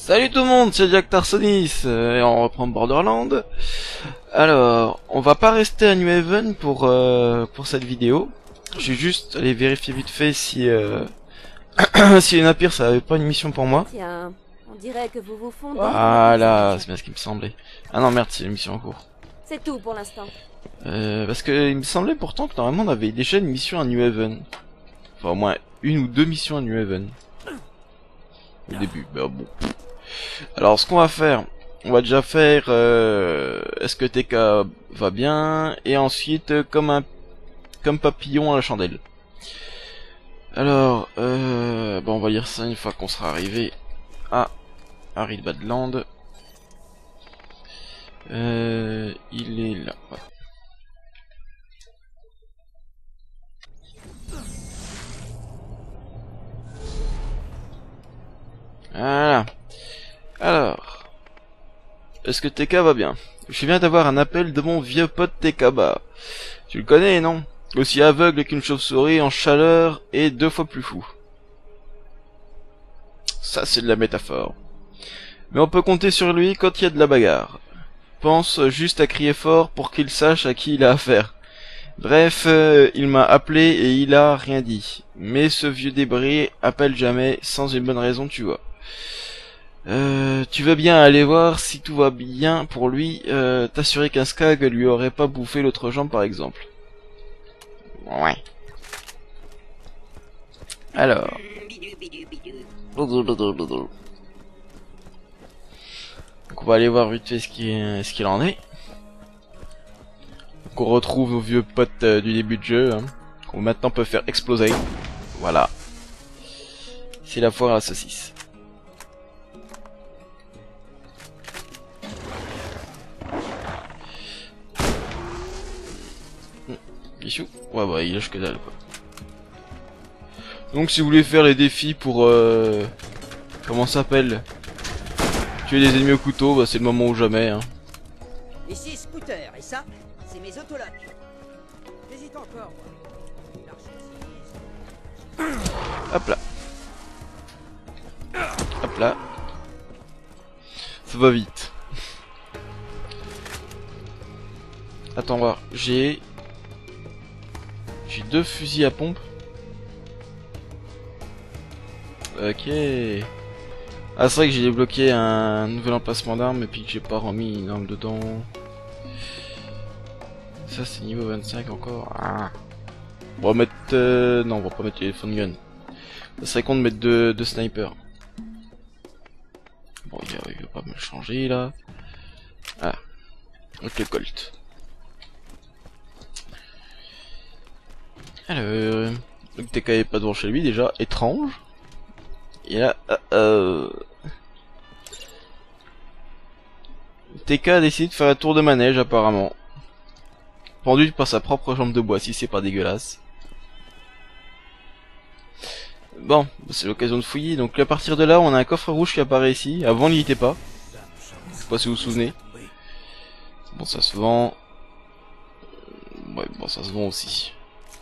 Salut tout le monde, c'est Jack Tarsonis et on reprend Borderlands. Alors, on va pas rester à New Haven pour cette vidéo. J'ai juste allé vérifier vite fait si si les Napier ça avait pas une mission pour moi. Tiens, on dirait que vous vous fondez. Voilà, c'est bien ce qui me semblait. Ah non merde, c'est une mission en cours. C'est tout pour l'instant. Parce que il me semblait pourtant que normalement on avait déjà une mission à New Haven. Enfin au moins une ou deux missions à New Haven. Au début, bah bon. Alors ce qu'on va faire, on va déjà faire est-ce que TK va bien, et ensuite comme papillon à la chandelle. Alors bon, on va lire ça une fois qu'on sera arrivé à Arid Badland. Il est là. Ouais. Voilà. Alors, est-ce que TK va bien? Je viens d'avoir un appel de mon vieux pote TKba. Tu le connais, non? Aussi aveugle qu'une chauve-souris en chaleur et 2 fois plus fou. Ça, c'est de la métaphore. Mais on peut compter sur lui quand il y a de la bagarre. Pense juste à crier fort pour qu'il sache à qui il a affaire. Bref, il m'a appelé et il a rien dit. Mais ce vieux débris appelle jamais sans une bonne raison, tu vois. Tu veux bien aller voir si tout va bien pour lui, t'assurer qu'un skag lui aurait pas bouffé l'autre jambe par exemple. Ouais. Alors. Donc on va aller voir vite fait ce qu'il en est. Donc on retrouve nos vieux potes du début de jeu, hein, qu'on maintenant peut faire exploser. Voilà. C'est la foire à la saucisse. Bichou. Ouais bah il lâche que dalle quoi. Donc si vous voulez faire les défis pour comment ça s'appelle, tuer les ennemis au couteau, bah c'est le moment ou jamais hein. Ici Scooter, et ça, c'est mes autoloques. J'hésite encore, moi. Hop là. Hop là. Ça va vite. Attends voir, j'ai 2 fusils à pompe. Ok. Ah c'est vrai que j'ai débloqué un nouvel emplacement d'armes et puis que j'ai pas remis une arme dedans. Ça c'est niveau 25 encore. Ah. On va mettre non, on va pas mettre téléphone gun. Ça serait con de mettre deux snipers. Bon il va pas me le changer là. Ah. Donc le Colt. Alors, donc TK est pas devant chez lui déjà, étrange. Et là, TK a décidé de faire un tour de manège apparemment. Pendu par sa propre jambe de bois, si c'est pas dégueulasse. Bon, c'est l'occasion de fouiller, donc à partir de là on a un coffre rouge qui apparaît ici, avant il n'y était pas. Je sais pas si vous vous souvenez. Bon ça se vend. Ouais, bon ça se vend aussi.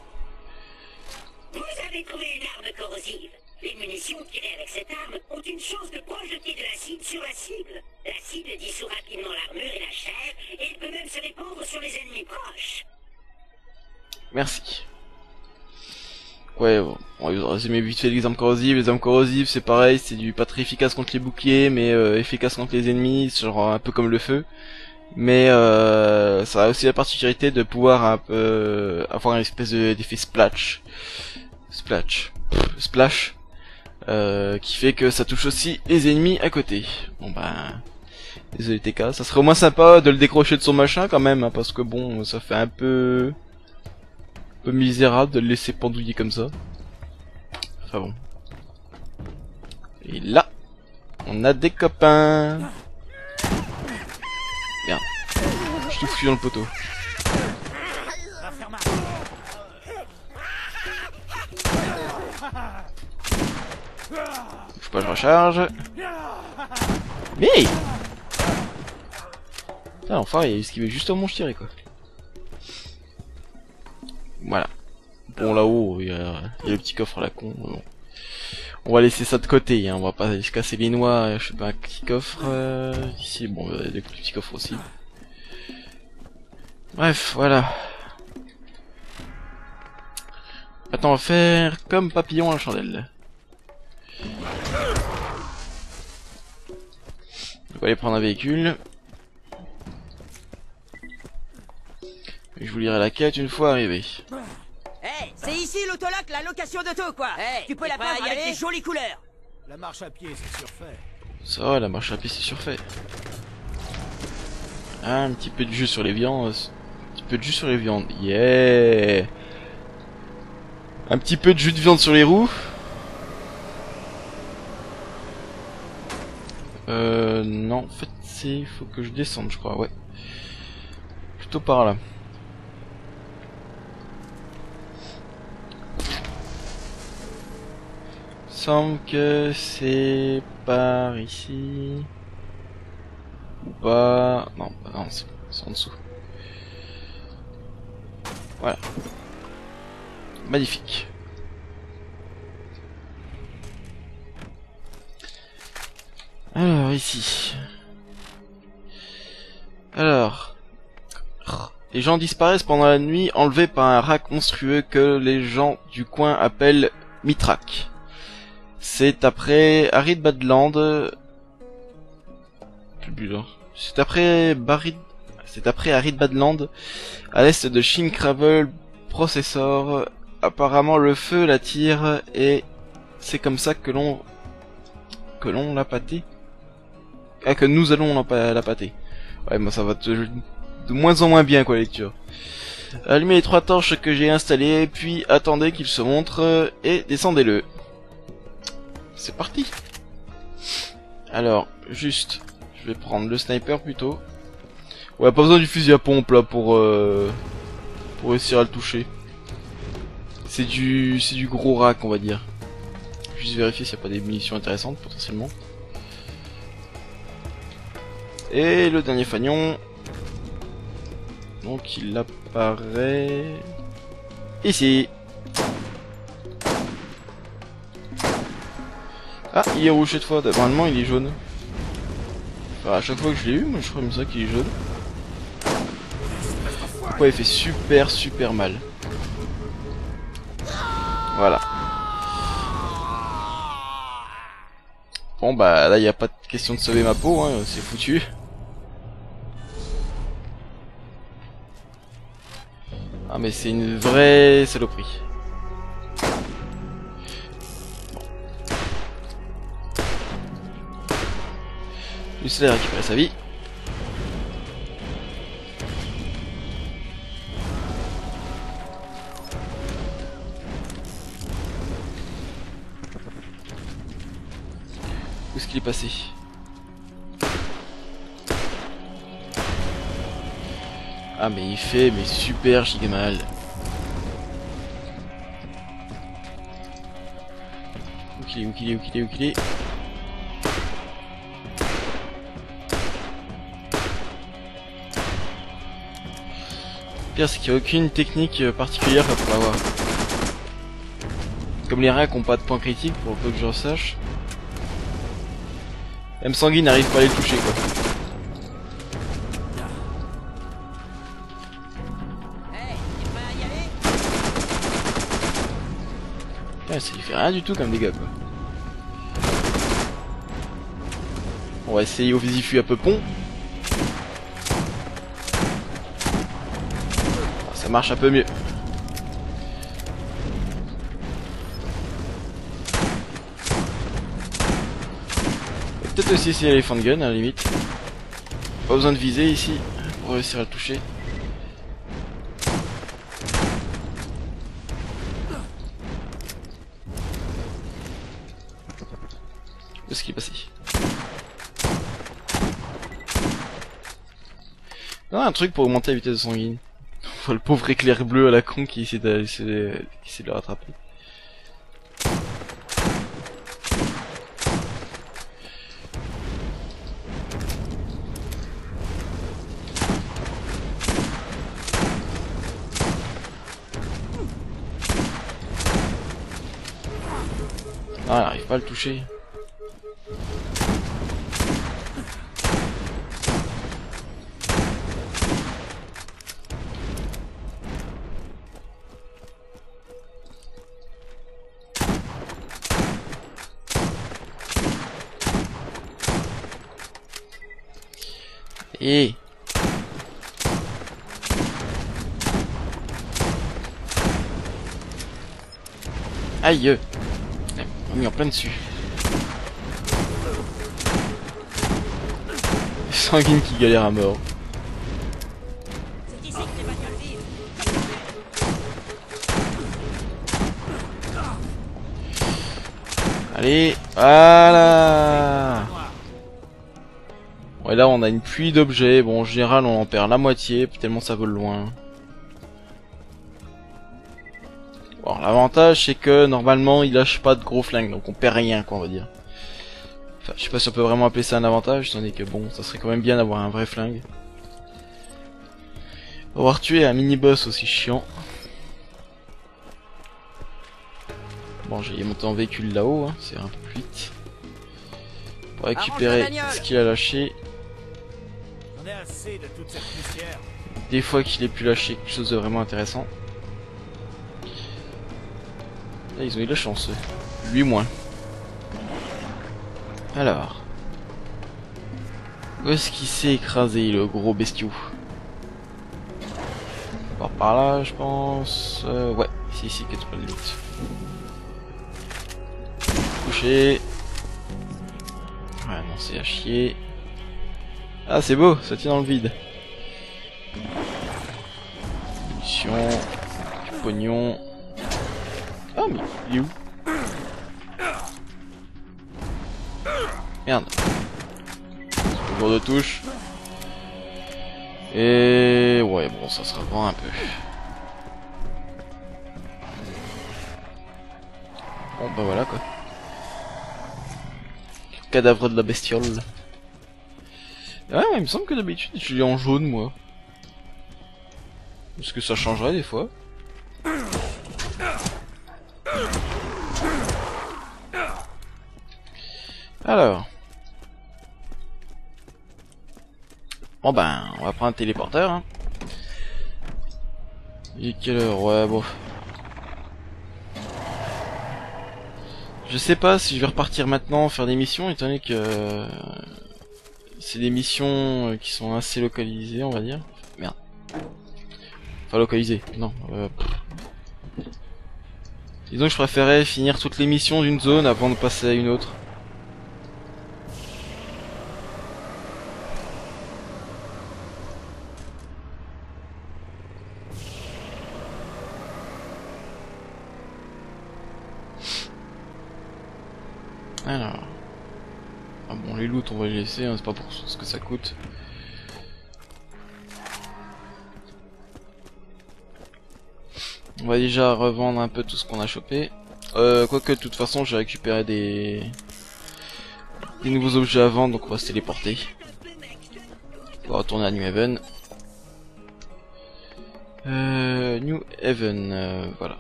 Vous avez trouvé une arme corrosive. Les munitions tirées avec cette arme ont une chance de projeter de l'acide sur la cible. L'acide dissout rapidement l'armure et la chair, et il peut même se répandre sur les ennemis proches. Merci. Ouais, bon, on va résumer vite fait les armes corrosives. Les armes corrosives, c'est pareil, c'est pas très efficace contre les boucliers, mais efficace contre les ennemis, genre un peu comme le feu. Mais ça a aussi la particularité de pouvoir un peu avoir une espèce d'effet splash, qui fait que ça touche aussi les ennemis à côté. Bon ben, désolé TK, ça serait au moins sympa de le décrocher de son machin quand même, hein, parce que bon, ça fait un peu misérable de le laisser pendouiller comme ça. Enfin bon. Et là, on a des copains. Merde. Je suis tout foutu dans le poteau. Faut pas que je recharge. Mais putain, enfin il a esquivé juste au moment où je tirais quoi. Voilà. Bon là-haut, il y a le petit coffre à la con. Bon. On va laisser ça de côté, hein. On va pas se casser les noix, je sais pas, un petit coffre, ici, bon, des petits coffres aussi. Bref, voilà. Maintenant, on va faire comme papillon à la chandelle. On va aller prendre un véhicule. Et je vous lirai la quête une fois arrivé. Hey, c'est ici l'autoloc, la location d'auto, quoi. Hey, tu peux la prendre avec des jolies couleurs. La marche à pied, c'est surfait. Ça va, la marche à pied, c'est surfait. Ah, un petit peu de jus sur les viandes. Un petit peu de jus sur les viandes. Yeah! Un petit peu de jus de viande sur les roues. Non, en fait, c'est... faut que je descende, je crois, ouais. Plutôt par là. Semble que c'est par ici. Ou pas... Non, non, c'est en dessous. Voilà. Magnifique. Alors, ici. Alors. Les gens disparaissent pendant la nuit, enlevés par un rat monstrueux que les gens du coin appellent Mithrak. C'est après Harry Badland. C'est après Harry Badland, à l'est de Shinkravel Processor. Apparemment, le feu l'attire et c'est comme ça que l'on l'a pâté. Ah, que nous allons la pâter. Ouais, moi ça va de moins en moins bien, quoi, la lecture. Allumez les 3 torches que j'ai installées, puis attendez qu'il se montre et descendez-le. C'est parti. Alors, juste, je vais prendre le sniper plutôt. Ouais, pas besoin du fusil à pompe là pour réussir à le toucher. C'est du gros rack, on va dire. Juste vérifier s'il n'y a pas des munitions intéressantes potentiellement. Et le dernier fanion. Donc il apparaît ici. Ah, il est rouge cette fois. Normalement il est jaune. Enfin, à chaque fois que je l'ai eu, moi je crois comme ça qu'il est jaune. Pourquoi il fait super mal. Voilà. Bon bah là il n'y a pas de question de sauver ma peau, hein, c'est foutu. Ah mais c'est une vraie saloperie. Bon. Juste là récupérer sa vie. Où est-ce qu'il est passé? Ah mais il fait super giga mal. Où qu'il est. Le pire c'est qu'il n'y a aucune technique particulière pour l'avoir. Comme les racks ont pas de points critiques pour peu que je sache. Même Sanguine n'arrive pas à les toucher quoi. Ouais, ça lui fait rien du tout comme dégâts quoi. On va essayer au visifu à peu pont. Ça marche un peu mieux. Peut-être aussi essayer l'éléphant de gun à la limite. Pas besoin de viser ici pour réussir à le toucher. Où est-ce qu'il est passé? Non, un truc pour augmenter la vitesse de Sanguine. Le pauvre éclair bleu à la con qui essaie de le rattraper. Ah, elle arrive pas à le toucher. Et aïe, on mis en plein dessus. Sanguine qui galère à mort. C'est ici que les bagnoles vivent. Allez, voilà. Ouais, là on a une pluie d'objets. Bon, en général on en perd la moitié, tellement ça vole loin. Bon, l'avantage c'est que normalement il lâche pas de gros flingues, donc on perd rien, quoi, on va dire. Enfin, je sais pas si on peut vraiment appeler ça un avantage, étant donné que bon, ça serait quand même bien d'avoir un vrai flingue. Avoir tué un mini-boss aussi chiant. Bon, j'ai monté en véhicule là-haut, hein, c'est un peu plus vite. Pour récupérer ce qu'il a lâché. J'en ai assez de toute cette poussière. Des fois qu'il ait pu lâcher quelque chose de vraiment intéressant. Là, ils ont eu de la chance, eux. Lui moins. Alors. Où est-ce qu'il s'est écrasé, le gros bestiau? Par là, je pense. Ouais, c'est ici que tu peux le loot. Couché. Ouais, non, c'est à chier. Ah, c'est beau, ça tient dans le vide. Munitions, du pognon. Ah, mais il est où? Merde. Tour de touche. Et ouais, bon, ça se revend un peu. Bon, bah voilà quoi. Cadavre de la bestiole. Ouais, il me semble que d'habitude je l'ai en jaune, moi. Est-ce que ça changerait des fois? Alors. Bon ben, on va prendre un téléporteur. Hein. Il est quelle heure? Ouais, bon. Je sais pas si je vais repartir maintenant faire des missions, étant donné que c'est des missions qui sont assez localisées, on va dire. Merde. Enfin localisées, non. Disons que je préférais finir toutes les missions d'une zone avant de passer à une autre. Alors. Ah bon, les loots on va les laisser, hein, c'est pas pour ce que ça coûte. On va déjà revendre un peu tout ce qu'on a chopé. Quoique de toute façon j'ai récupéré des nouveaux objets à vendre, donc on va se téléporter. On va retourner à New Haven. New Haven, voilà.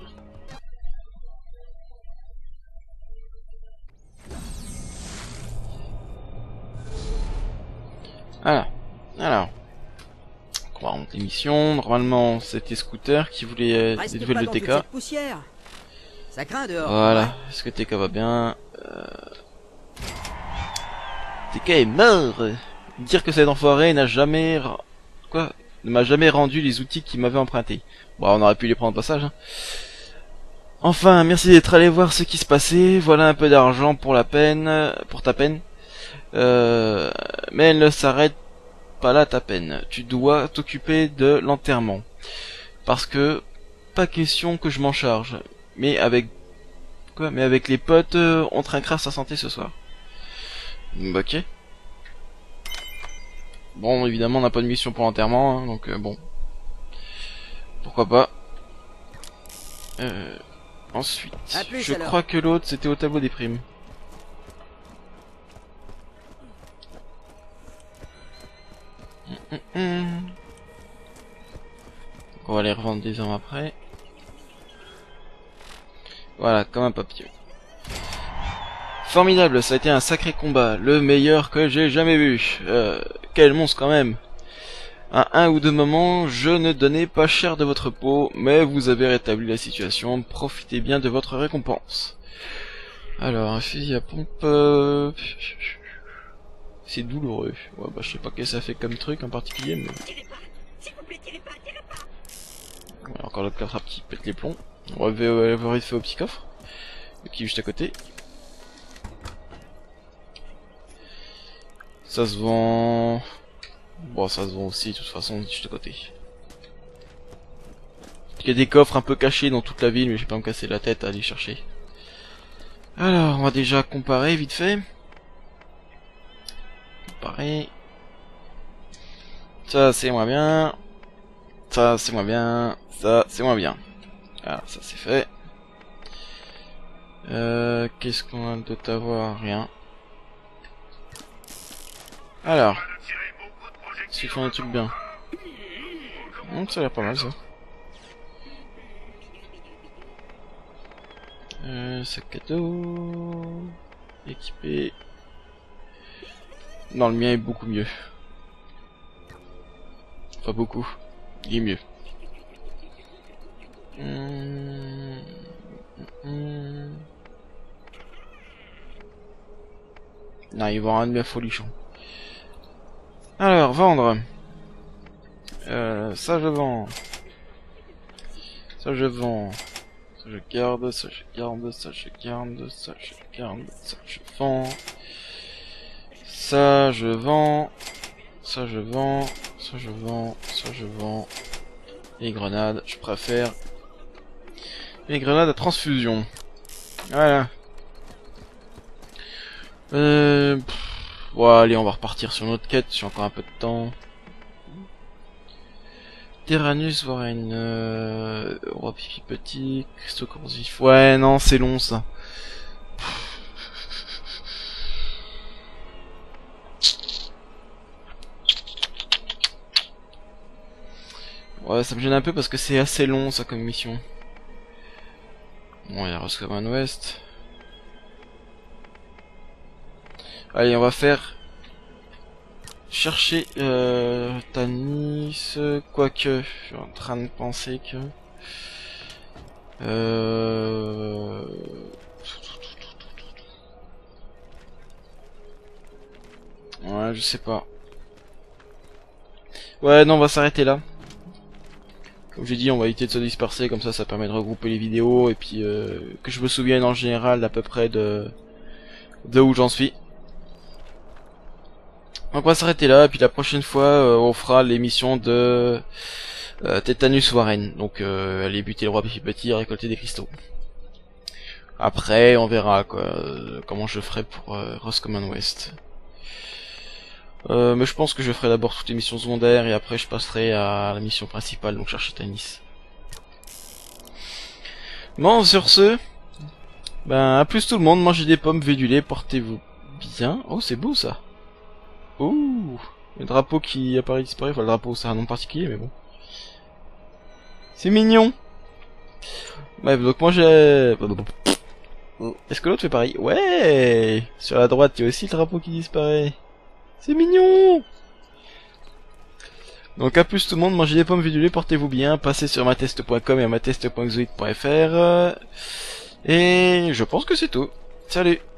Voilà. Alors. On va remonter l'émission. Normalement, c'était Scooter qui voulait des nouvelles de TK. Ça craint dehors. Voilà. Est-ce que TK va bien? TK est mort. Dire que cet enfoiré n'a jamais... Quoi? Ne m'a jamais rendu les outils qu'il m'avait empruntés. Bon, on aurait pu les prendre au passage. Hein. Enfin, merci d'être allé voir ce qui se passait. Voilà un peu d'argent pour la peine, pour ta peine. Mais elle ne s'arrête pas là ta peine. Tu dois t'occuper de l'enterrement. Parce que pas question que je m'en charge. Mais avec quoi? Mais avec les potes, on trinquera sa santé ce soir. Ok. Bon, évidemment, on n'a pas de mission pour l'enterrement, hein, donc bon. Pourquoi pas. Ensuite, je crois que l'autre c'était au tableau des primes. On va les revendre des armes après. Voilà, comme un papier. Formidable, ça a été un sacré combat, le meilleur que j'ai jamais vu. Quel monstre quand même. À un ou deux moments, je ne donnais pas cher de votre peau, mais vous avez rétabli la situation, profitez bien de votre récompense. Alors, un fusil à pompe... C'est douloureux. Ouais, bah, je sais pas qu'est-ce que ça fait comme truc en particulier, mais... Ouais, encore le clatrap qui pète les plombs. On va vérifier au petit coffre, qui est juste à côté. Ça se vend... Bon, ça se vend aussi, de toute façon, juste à côté. Il y a des coffres un peu cachés dans toute la ville, mais je vais pas me casser la tête à aller chercher. Alors, on va déjà comparer vite fait. Comparer. Ça, c'est moins bien. Ça, c'est moins bien. Ça, c'est moins bien. Ah, ça, c'est fait. Qu'est-ce qu'on a d'autre à voir? Rien. Alors. Si font un truc bien. Ça a l'air pas mal, ça. Sac à dos. Équipé. Non, le mien est beaucoup mieux. Pas beaucoup. Il est mieux. Non, il va rendre bien folichon. Alors, vendre. Ça je vends. Ça je vends. Ça je garde, ça je garde, ça je garde, ça je garde, ça je vends. Ça je vends. Ça je vends. Ça je vends. Ça je vends. Les grenades, je préfère. Les grenades à transfusion. Voilà. Bon, allez, on va repartir sur notre quête, j'ai encore un peu de temps. Tyrannus, Warren, roi pipi petit, cristaux corrosifs. Ouais, non, c'est long ça. Ouais, ça me gêne un peu parce que c'est assez long ça comme mission. Bon, il y a Roscommon West. Allez, on va faire chercher Tanis, quoique je suis en train de penser que ouais, je sais pas. Ouais, non, on va s'arrêter là. Comme j'ai dit, on va éviter de se disperser, comme ça permet de regrouper les vidéos et puis que je me souvienne en général à peu près de où j'en suis. Donc on va s'arrêter là, et puis la prochaine fois on fera l'émission de Tétanus Warren. Donc aller buter le roi petit, récolter des cristaux. Après on verra quoi, comment je ferai pour Roscommon West. Mais je pense que je ferai d'abord toutes les missions secondaires et après je passerai à la mission principale, donc chercher Tanis. Bon, sur ce, ben à plus tout le monde, mangez des pommes, buvez du lait, portez-vous bien. Oh, c'est beau ça. Ouh, le drapeau qui apparaît disparaît, enfin le drapeau c'est un nom particulier mais bon. C'est mignon. Bref, donc moi j'ai... Est-ce que l'autre fait pareil? Ouais. Sur la droite il y a aussi le drapeau qui disparaît. C'est mignon. Donc à plus tout le monde, mangez des pommes, buvez du lait, portez-vous bien, passez sur matest.com et matest.xoid.fr. Et je pense que c'est tout. Salut.